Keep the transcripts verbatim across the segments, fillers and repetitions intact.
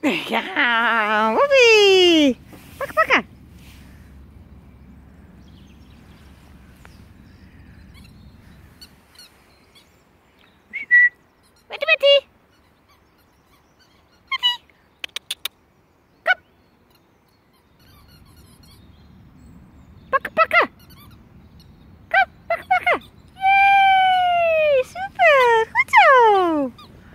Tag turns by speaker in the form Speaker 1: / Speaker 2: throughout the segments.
Speaker 1: Ja, woepie. Pakken, pakken. Betty, Betty. Betty. Kom. Pakken, pakken. Kom, pakken, pakken. Yay, super. Goed zo.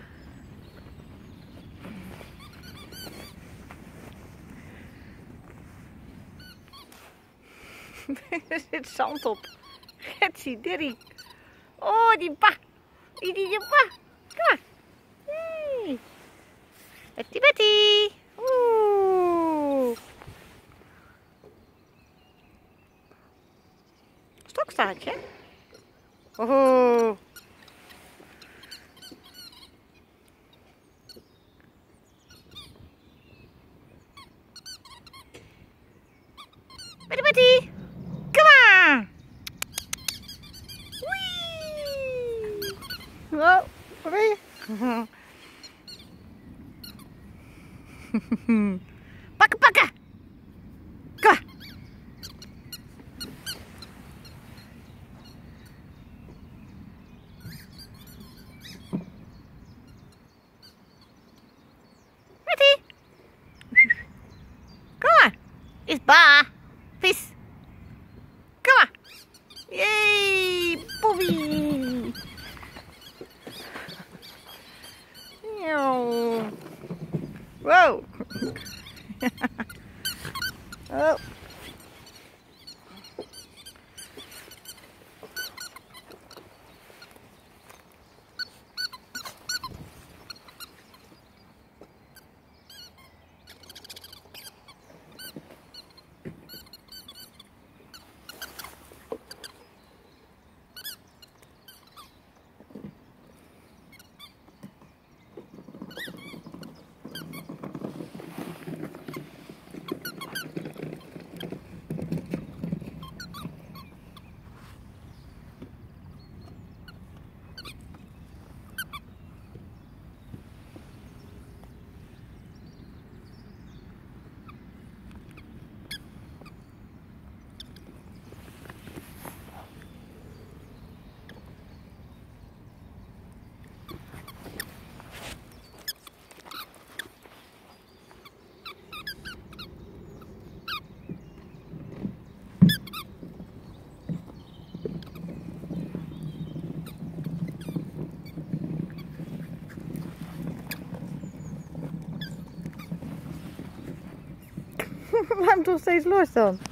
Speaker 1: Er zit zand op. Getsie, Dirry. Oh, die pa. Die, die, die pa. Kom maar. Hey. Betty, Betty. Oeh. Stokstaartje. Oh. Betty, Betty. Kom maar. Wee. Oh, waar ben je? Pakken, pakken. Kom maar. Betty. Kom maar. Is ba. Vis. Kom maar. Yay, puppie. Wow. Oh. Laat hem toch steeds los dan.